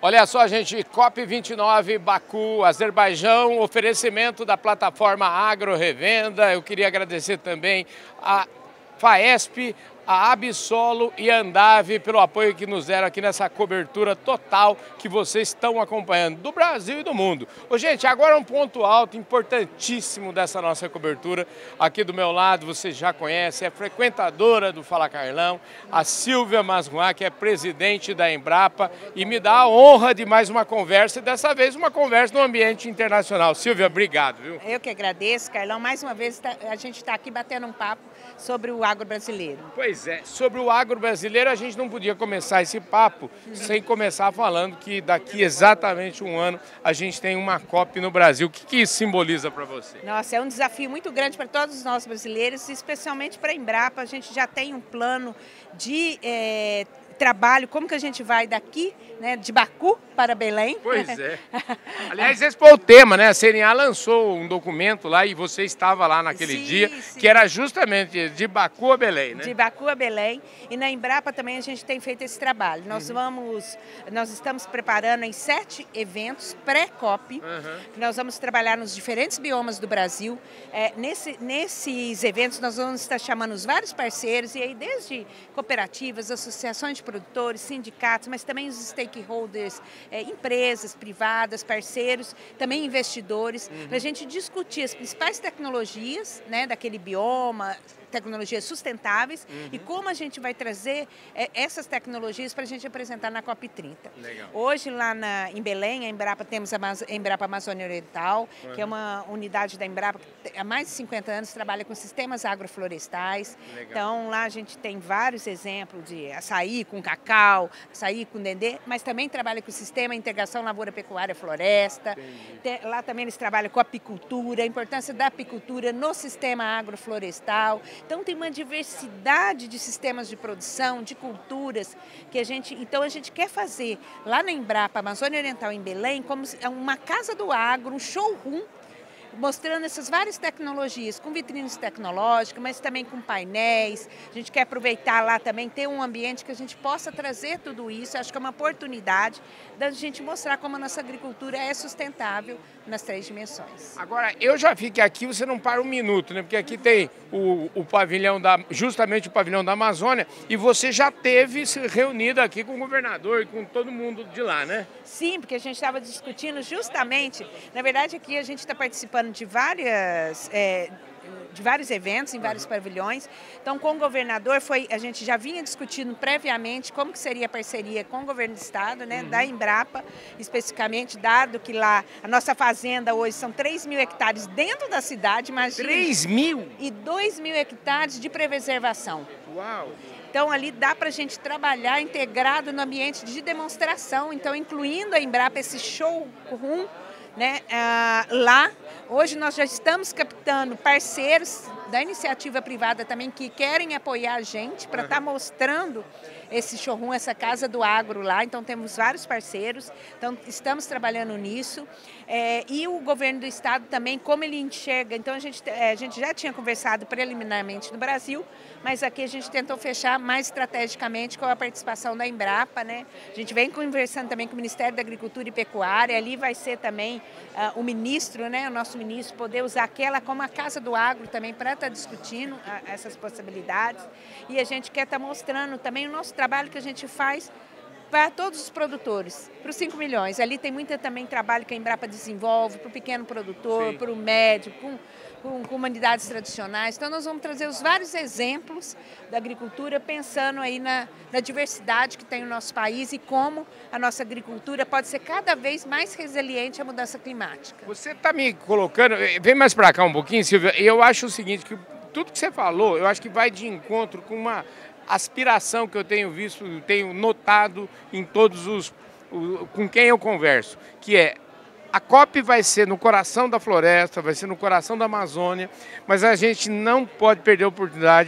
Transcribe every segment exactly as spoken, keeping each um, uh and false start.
Olha só, gente, COP vinte e nove, Baku, Azerbaijão, oferecimento da plataforma Agro Revenda. Eu queria agradecer também a FAESP, a Absolo e a Andave pelo apoio que nos deram aqui nessa cobertura total que vocês estão acompanhando do Brasil e do mundo. Ô, gente, agora um ponto alto importantíssimo dessa nossa cobertura. Aqui do meu lado, você já conhece, é frequentadora do Fala Carlão, a Silvia Masruá, que é presidente da Embrapa, e me dá a honra de mais uma conversa, e dessa vez uma conversa no ambiente internacional. Silvia, obrigado, viu? Eu que agradeço, Carlão. Mais uma vez a gente está aqui batendo um papo sobre o agro brasileiro. Pois é, sobre o agro brasileiro a gente não podia começar esse papo sem começar falando que daqui exatamente um ano a gente tem uma COP no Brasil. O que, que isso simboliza para você? Nossa, é um desafio muito grande para todos nós brasileiros, especialmente para a Embrapa. A gente já tem um plano de é, trabalho, como que a gente vai daqui, né, de Baku para Belém. Pois é. Aliás, esse foi o tema, né? A C N A lançou um documento lá e você estava lá naquele sim, dia, sim. que era justamente de Baku a Belém, né? De Baku a Belém. E na Embrapa também a gente tem feito esse trabalho. Nós uhum. vamos, nós estamos preparando em sete eventos pré-COP. Uhum. Nós vamos trabalhar nos diferentes biomas do Brasil. É, nesse, nesses eventos nós vamos estar chamando os vários parceiros, e aí desde cooperativas, associações de produtores, sindicatos, mas também os stakeholders, é, empresas privadas, parceiros, também investidores, uhum. para a gente discutir as principais tecnologias, né, daquele bioma, tecnologias sustentáveis, uhum. e como a gente vai trazer é, essas tecnologias para a gente apresentar na COP trinta. Legal. Hoje, lá na, em Belém, a Embrapa, temos a Embrapa Amazônia Oriental, uhum. que é uma unidade da Embrapa que há mais de cinquenta anos trabalha com sistemas agroflorestais. Legal. Então, lá a gente tem vários exemplos de açaí com cacau, açaí com dendê, mas também trabalha com o sistema integração lavoura-pecuária-floresta. Lá também eles trabalham com apicultura, a importância da apicultura no sistema agroflorestal. Então tem uma diversidade de sistemas de produção, de culturas, que a gente, então a gente quer fazer lá na Embrapa Amazônia Oriental em Belém como uma casa do agro, um showroom, mostrando essas várias tecnologias, com vitrines tecnológicas, mas também com painéis. A gente quer aproveitar lá também, ter um ambiente que a gente possa trazer tudo isso. Acho que é uma oportunidade da gente mostrar como a nossa agricultura é sustentável nas três dimensões. Agora, eu já vi que aqui você não para um minuto, né? Porque aqui tem o, o pavilhão, da, justamente o pavilhão da Amazônia, e você já teve se reunido aqui com o governador e com todo mundo de lá, né? Sim, porque a gente estava discutindo justamente, na verdade aqui a gente está participando de várias é, de vários eventos em vários uhum. pavilhões. Então, com o governador, foi, a gente já vinha discutindo previamente como que seria a parceria com o governo do estado, né, uhum. da Embrapa, especificamente, dado que lá a nossa fazenda hoje são três mil hectares dentro da cidade, imagina. três mil? E dois mil hectares de preservação. Uau! Então, ali dá para a gente trabalhar integrado no ambiente de demonstração, então, incluindo a Embrapa, esse showroom, né, ah, lá. Hoje nós já estamos captando parceiros da iniciativa privada também que querem apoiar a gente para estar uhum. tá mostrando esse showroom, essa casa do agro lá. Então temos vários parceiros, então estamos trabalhando nisso. É, e o governo do estado também, como ele enxerga, então a gente, é, a gente já tinha conversado preliminarmente no Brasil, mas aqui a gente tentou fechar mais estrategicamente com a participação da Embrapa, né? A gente vem conversando também com o Ministério da Agricultura e Pecuária, ali vai ser também uh, o ministro, né, o nosso ministro, poder usar aquela como a Casa do Agro também para estar discutindo uh, essas possibilidades. E a gente quer estar mostrando também o nosso trabalho que a gente faz para todos os produtores, para os cinco milhões. Ali tem muito também trabalho que a Embrapa desenvolve para o pequeno produtor, para o médio, com, com comunidades tradicionais. Então nós vamos trazer os vários exemplos da agricultura, pensando aí na, na diversidade que tem o nosso país e como a nossa agricultura pode ser cada vez mais resiliente à mudança climática. Você está me colocando, vem mais para cá um pouquinho, Silvia, e eu acho o seguinte, que tudo que você falou, eu acho que vai de encontro com uma aspiração que eu tenho visto, tenho notado em todos os, o, com quem eu converso, que é a COP vai ser no coração da floresta, vai ser no coração da Amazônia, mas a gente não pode perder a oportunidade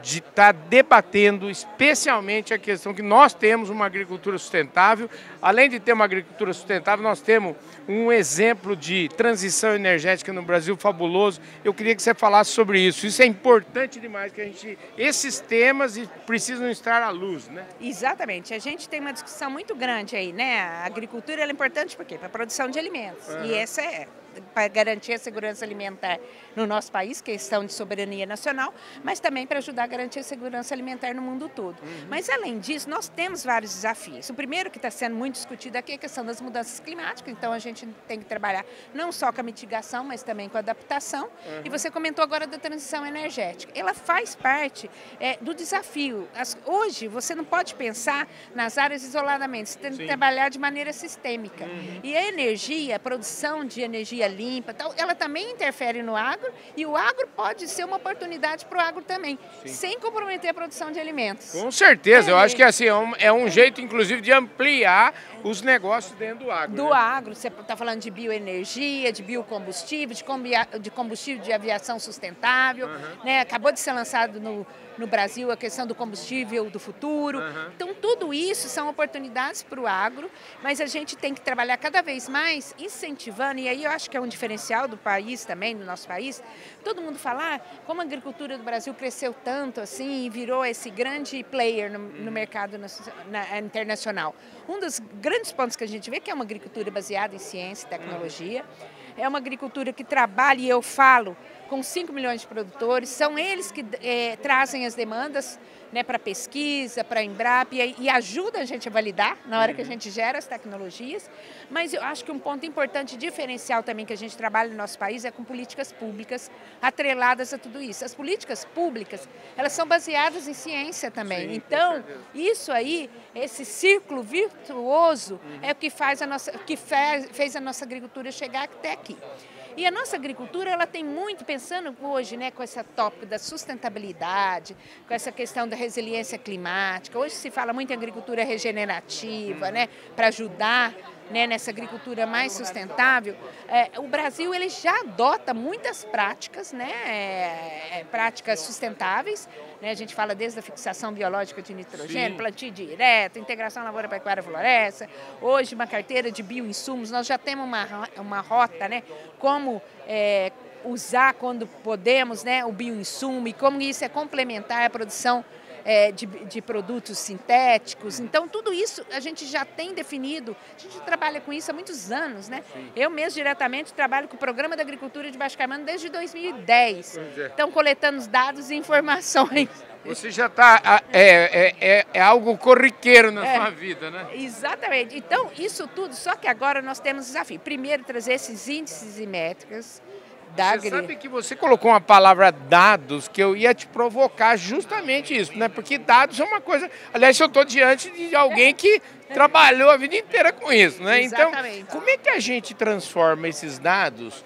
de estar debatendo especialmente a questão que nós temos uma agricultura sustentável. Além de ter uma agricultura sustentável, nós temos um exemplo de transição energética no Brasil fabuloso. Eu queria que você falasse sobre isso. Isso é importante demais, que a gente, esses temas precisam estar à luz, né? Exatamente. A gente tem uma discussão muito grande aí, né? A agricultura ela é importante por quê? Para a produção de alimentos. Uhum. E essa é para garantir a segurança alimentar no nosso país, questão de soberania nacional, mas também para ajudar a garantir a segurança alimentar no mundo todo. Uhum. Mas, além disso, nós temos vários desafios. O primeiro que está sendo muito discutido aqui é a questão das mudanças climáticas, então a gente tem que trabalhar não só com a mitigação, mas também com a adaptação. Uhum. E você comentou agora da transição energética. Ela faz parte é, do desafio. As, hoje, você não pode pensar nas áreas isoladamente, você tem que Sim. trabalhar de maneira sistêmica. Uhum. E a energia, a produção de energia limpa, tal, ela também interfere no agro e o agro pode ser uma oportunidade para o agro também, Sim. sem comprometer a produção de alimentos. Com certeza, é, eu acho que assim, é um, é um jeito, inclusive, de ampliar os negócios dentro do agro. Do né? agro, você está falando de bioenergia, de biocombustível, de, de combustível de aviação sustentável, uhum. né? Acabou de ser lançado no, no Brasil a questão do combustível do futuro. Uhum. Então, tudo isso são oportunidades para o agro, mas a gente tem que trabalhar cada vez mais incentivando, e aí eu acho que é um diferencial do país também, do nosso país, todo mundo falar como a agricultura do Brasil cresceu tanto assim e virou esse grande player no, no mercado na, na, internacional. Um dos grandes pontos que a gente vê que é uma agricultura baseada em ciência e tecnologia, é uma agricultura que trabalha, e eu falo, com cinco milhões de produtores, são eles que é, trazem as demandas né, para pesquisa, para a Embrapa, e, e ajuda a gente a validar na hora que a gente gera as tecnologias. Mas eu acho que um ponto importante, diferencial também que a gente trabalha no nosso país é com políticas públicas atreladas a tudo isso. As políticas públicas, elas são baseadas em ciência também. Sim, então, isso aí, esse círculo virtuoso uhum. é o que, faz a nossa, que fez, fez a nossa agricultura chegar até aqui. E a nossa agricultura, ela tem muito, pensando hoje, né, com esse tópico da sustentabilidade, com essa questão da resiliência climática. Hoje se fala muito em agricultura regenerativa, né, para ajudar né, nessa agricultura mais sustentável. É, o Brasil ele já adota muitas práticas, né, é, práticas sustentáveis. Né, a gente fala desde a fixação biológica de nitrogênio, Sim. plantio direto, integração lavoura, pecuária, floresta. Hoje, uma carteira de bioinsumos. Nós já temos uma, uma rota, né, como é, usar quando podemos né, o bioinsumo e como isso é complementar à produção É, de, de produtos sintéticos. Então, tudo isso a gente já tem definido, a gente trabalha com isso há muitos anos, né? Sim. Eu mesmo, diretamente, trabalho com o Programa da Agricultura de Baixo Carmano desde dois mil e dez. É. Então, coletando os dados e informações. Você já está, é, é, é, é algo corriqueiro na é, sua vida, né? Exatamente. Então, isso tudo, só que agora nós temos desafio. Primeiro, trazer esses índices e métricas. Você sabe que você colocou uma palavra dados que eu ia te provocar justamente isso, né? Porque dados é uma coisa... Aliás, eu estou diante de alguém que trabalhou a vida inteira com isso, né? Exatamente. Então, como é que a gente transforma esses dados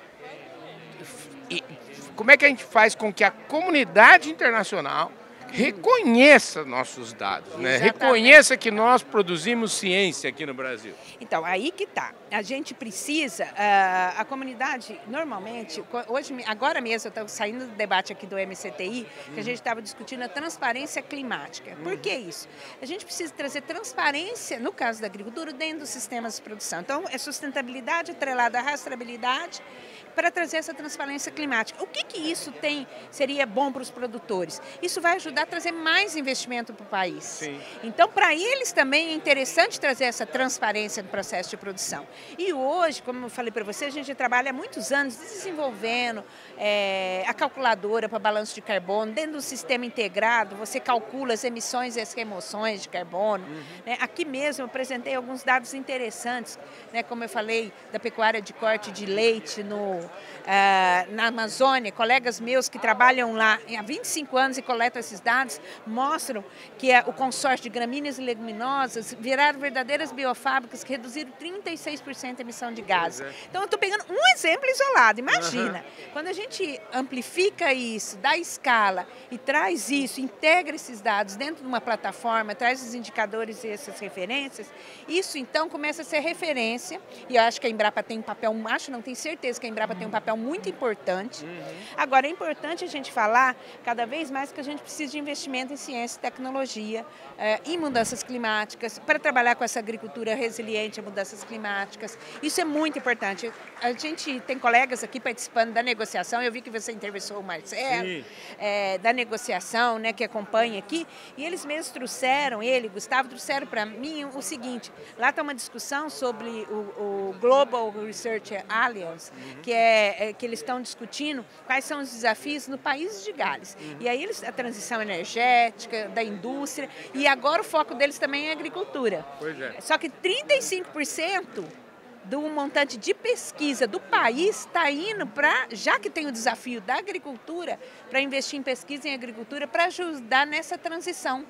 e como é que a gente faz com que a comunidade internacional reconheça nossos dados, né? Reconheça que nós produzimos ciência aqui no Brasil. Então, aí que tá. A gente precisa, uh, a comunidade, normalmente, hoje, agora mesmo, eu estou saindo do debate aqui do M C T I, que a gente estava discutindo a transparência climática. Por que isso? A gente precisa trazer transparência, no caso da agricultura, dentro dos sistemas de produção. Então, é sustentabilidade atrelada à rastreabilidade para trazer essa transparência climática. O que que isso tem, seria bom para os produtores? Isso vai ajudar a trazer mais investimento para o país. Sim. Então, para eles também é interessante trazer essa transparência no processo de produção. E hoje, como eu falei para você, a gente trabalha há muitos anos desenvolvendo é, a calculadora para balanço de carbono. Dentro do sistema integrado, você calcula as emissões e as remoções de carbono. Uhum. Né? Aqui mesmo eu apresentei alguns dados interessantes, né? Como eu falei, da pecuária de corte de leite no, uh, na Amazônia. Colegas meus que trabalham lá há vinte e cinco anos e coletam esses dados, mostram que é, o consórcio de gramíneas e leguminosas viraram verdadeiras biofábricas que reduziram trinta e seis por cento a emissão de gases. É. Então, eu estou pegando um exemplo isolado. Imagina, uhum. quando a gente amplifica isso, dá escala e traz isso, integra esses dados dentro de uma plataforma, traz os indicadores e essas referências, isso, então, começa a ser referência. E eu acho que a Embrapa tem um papel, acho não, tenho certeza que a Embrapa Embrapa tem um papel muito importante. Uhum. Agora, é importante a gente falar cada vez mais que a gente precisa de investimento em ciência e tecnologia, eh, em mudanças climáticas, para trabalhar com essa agricultura resiliente a mudanças climáticas. Isso é muito importante. A gente tem colegas aqui participando da negociação, eu vi que você entrevistou o Marcelo, é, da negociação, né, que acompanha aqui, e eles mesmos trouxeram, ele, Gustavo, trouxeram para mim o seguinte, lá está uma discussão sobre o, o Global Research Alliance, uhum. que, é, é, que eles estão discutindo quais são os desafios no país de Gales. Uhum. E aí eles, a transição energética, da indústria, e agora o foco deles também é a agricultura. Pois é. Só que trinta e cinco por cento do montante de pesquisa do país está indo para, já que tem o desafio da agricultura, para investir em pesquisa em agricultura para ajudar nessa transição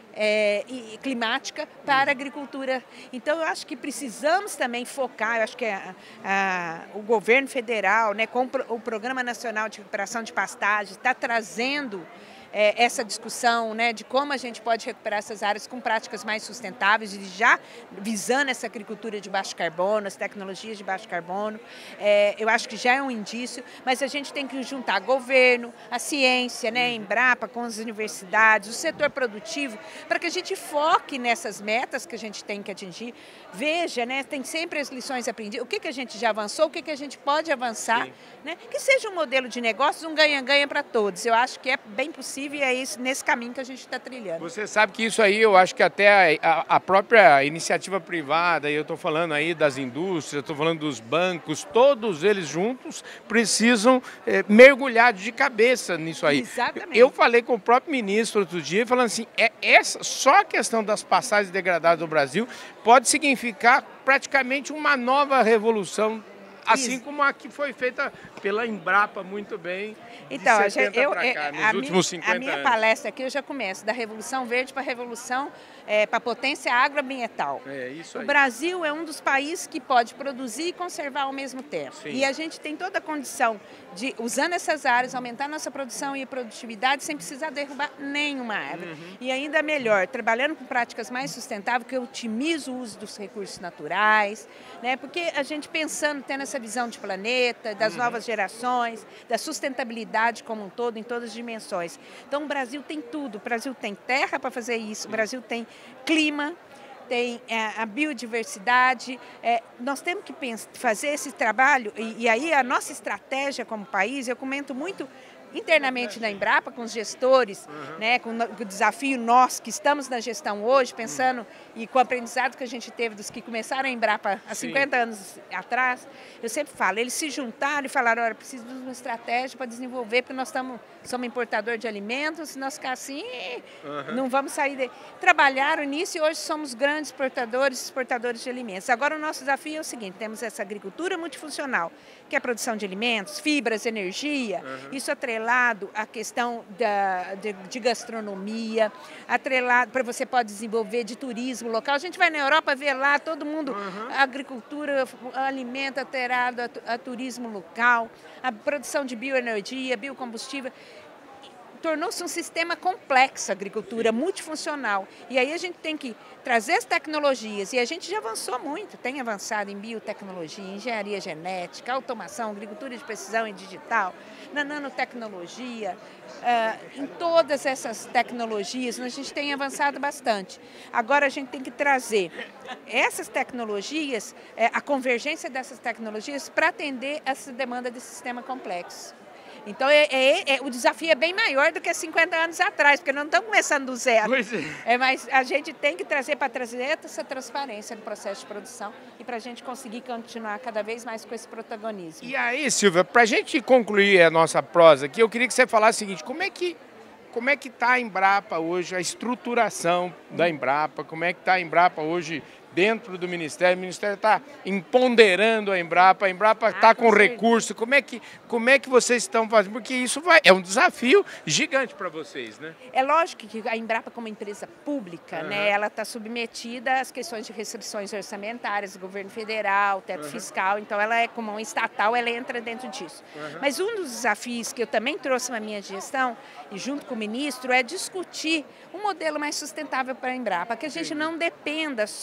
é, e, climática para a agricultura. Então, eu acho que precisamos também focar, eu acho que a, a, o governo federal, né, com o Programa Nacional de Recuperação de Pastagens, está trazendo É, essa discussão, né, de como a gente pode recuperar essas áreas com práticas mais sustentáveis e já visando essa agricultura de baixo carbono, as tecnologias de baixo carbono. É, eu acho que já é um indício, mas a gente tem que juntar governo, a ciência, né, a Embrapa com as universidades, o setor produtivo, para que a gente foque nessas metas que a gente tem que atingir. Veja, né, tem sempre as lições aprendidas, o que, que a gente já avançou, o que, que a gente pode avançar, né, que seja um modelo de negócios, um ganha-ganha para todos. Eu acho que é bem possível e é isso, nesse caminho que a gente está trilhando. Você sabe que isso aí, eu acho que até a, a própria iniciativa privada, e eu estou falando aí das indústrias, estou falando dos bancos, todos eles juntos precisam é, mergulhar de cabeça nisso aí. Exatamente. Eu falei com o próprio ministro outro dia, falando assim, é essa, só a questão das passagens degradadas no Brasil pode significar praticamente uma nova revolução, assim Isso. como a que foi feita pela Embrapa muito bem, então, de setenta eu, para cá, nos a últimos cinquenta anos. A minha anos. palestra aqui eu já começo, da Revolução Verde para a Revolução, é, para a potência agroambiental. É isso aí. O Brasil é um dos países que pode produzir e conservar ao mesmo tempo. Sim. E a gente tem toda a condição de, usando essas áreas, aumentar nossa produção e produtividade sem precisar derrubar nenhuma árvore. Uhum. E ainda melhor, trabalhando com práticas mais sustentáveis, que otimiza o uso dos recursos naturais, né? Porque a gente pensando, tendo essa visão de planeta, das uhum. novas gerações, da sustentabilidade como um todo, em todas as dimensões. Então, o Brasil tem tudo. O Brasil tem terra para fazer isso, o Brasil tem clima, tem é, a biodiversidade. É, nós temos que pensar, fazer esse trabalho, e, e aí a nossa estratégia como país, eu comento muito internamente na Embrapa, com os gestores, uhum. né, com o desafio nós que estamos na gestão hoje, pensando uhum. e com o aprendizado que a gente teve dos que começaram a Embrapa há Sim. cinquenta anos atrás, eu sempre falo, eles se juntaram e falaram, olha, preciso de uma estratégia para desenvolver, porque nós estamos, somos importador de alimentos, se nós ficar assim, uhum. não vamos sair de... Trabalharam nisso e hoje somos grandes exportadores e exportadores de alimentos. Agora o nosso desafio é o seguinte, temos essa agricultura multifuncional, que é a produção de alimentos, fibras, energia, uhum. isso atrelado à questão da, de, de gastronomia, atrelado para você pode desenvolver de turismo local. A gente vai na Europa ver lá, todo mundo, uhum. a agricultura, alimento atrelado a, a turismo local, a produção de bioenergia, biocombustível. Tornou-se um sistema complexo, a agricultura, multifuncional. E aí a gente tem que trazer as tecnologias, e a gente já avançou muito, tem avançado em biotecnologia, engenharia genética, automação, agricultura de precisão e digital, na nanotecnologia, uh, em todas essas tecnologias a gente tem avançado bastante. Agora a gente tem que trazer essas tecnologias, uh, a convergência dessas tecnologias para atender essa demanda desse sistema complexo. Então, é, é, é, o desafio é bem maior do que cinquenta anos atrás, porque não estamos começando do zero. Pois é. É, mas a gente tem que trazer para trazer essa transparência no processo de produção e para a gente conseguir continuar cada vez mais com esse protagonismo. E aí, Silvia, para a gente concluir a nossa prosa aqui, eu queria que você falasse o seguinte, como é que como é que está a Embrapa hoje, a estruturação da Embrapa, como é que está a Embrapa hoje dentro do Ministério, o Ministério está empoderando a Embrapa, a Embrapa está ah, com, com recurso, como é, que, como é que vocês estão fazendo? Porque isso vai, é um desafio gigante para vocês, né? É lógico que a Embrapa, como empresa pública, uhum. né, ela está submetida às questões de restrições orçamentárias do governo federal, teto uhum. fiscal, então ela é como uma estatal, ela entra dentro disso. Uhum. Mas um dos desafios que eu também trouxe na minha gestão, e junto com o ministro, é discutir um modelo mais sustentável para a Embrapa, que a gente Sim. não dependa só desse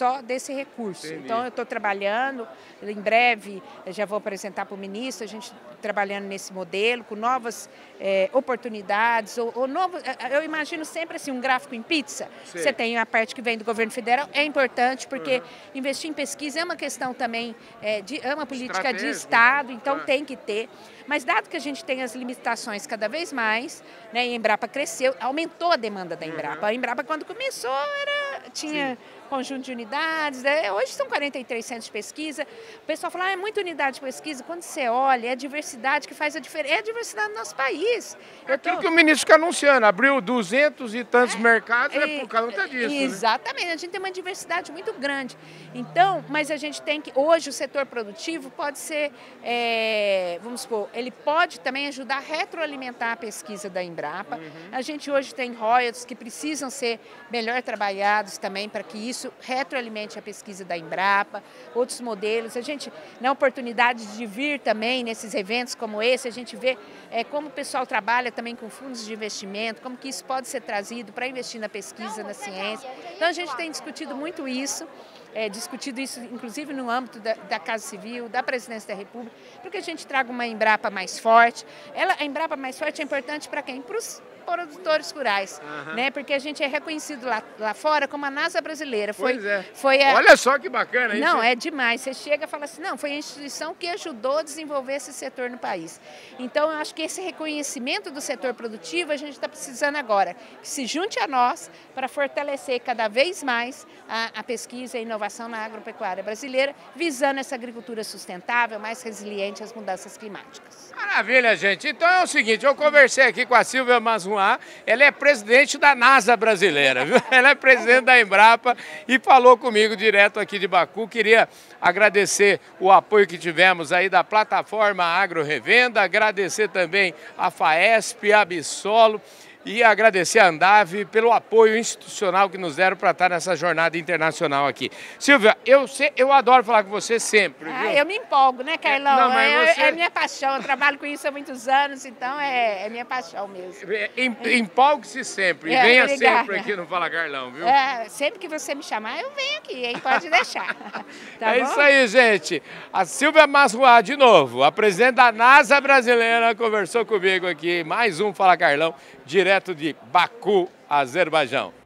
esse recurso. Entendi. Então, eu estou trabalhando, em breve eu já vou apresentar para o ministro, a gente trabalhando nesse modelo, com novas é, oportunidades, ou, ou novo, eu imagino sempre assim, um gráfico em pizza. Sim. Você tem a parte que vem do governo federal, é importante, porque uhum. investir em pesquisa é uma questão também, é, de, é uma política de Estado, então ah. tem que ter. Mas dado que a gente tem as limitações cada vez mais, né, e a Embrapa cresceu, aumentou a demanda da Embrapa. Uhum. A Embrapa, quando começou, era, tinha Sim. conjunto de unidades, né? Hoje são quarenta e três centros de pesquisa. O pessoal fala, ah, é muita unidade de pesquisa. Quando você olha, é a diversidade que faz a diferença, é a diversidade do nosso país. É aquilo tô... que o ministro fica anunciando, abriu duzentos e tantos é, mercados, é, é por causa disso. Exatamente, né? A gente tem uma diversidade muito grande. Então, mas a gente tem que, hoje o setor produtivo pode ser, é, vamos supor, ele pode também ajudar a retroalimentar a pesquisa da Embrapa. Uhum. A gente hoje tem royalties que precisam ser melhor trabalhados também para que isso retroalimente a pesquisa da Embrapa, outros modelos. A gente, na oportunidade de vir também nesses eventos como esse, a gente vê é, como o pessoal trabalha também com fundos de investimento, como que isso pode ser trazido para investir na pesquisa, na ciência. Então a gente tem discutido muito isso. É, discutido isso, inclusive, no âmbito da, da Casa Civil, da Presidência da República, porque a gente traga uma Embrapa mais forte. Ela, a Embrapa mais forte é importante para quem? Para os produtores rurais, uhum. né? Porque a gente é reconhecido lá, lá fora como a NASA brasileira. Foi, pois é. Foi a... Olha só que bacana isso. Não, é demais. Você chega e fala assim, não, foi a instituição que ajudou a desenvolver esse setor no país. Então, eu acho que esse reconhecimento do setor produtivo a gente está precisando agora, que se junte a nós para fortalecer cada vez mais a, a pesquisa e a inovação na agropecuária brasileira, visando essa agricultura sustentável, mais resiliente às mudanças climáticas. Maravilha, gente. Então é o seguinte, eu conversei aqui com a Silvia Masruá, ela é presidente da NASA brasileira, viu? Ela é presidente da Embrapa e falou comigo direto aqui de Baku. Queria agradecer o apoio que tivemos aí da plataforma Agro Revenda, agradecer também a FAESP, a Absolo, e agradecer a Andave pelo apoio institucional que nos deram para estar nessa jornada internacional aqui. Silvia, eu, sei, eu adoro falar com você sempre, ah, viu? Eu me empolgo, né, Carlão? Não, mas é, você... é minha paixão, eu trabalho com isso há muitos anos, então é, é minha paixão mesmo. Empolgue-se sempre, e é, venha obrigada. sempre aqui no Fala Carlão, viu? É, sempre que você me chamar, eu venho aqui, hein? Pode deixar. Tá é bom? Isso aí, gente. A Silvia Masruá, de novo, a presidente da NASA brasileira, conversou comigo aqui, mais um Fala Carlão, direto de Baku, Azerbaijão.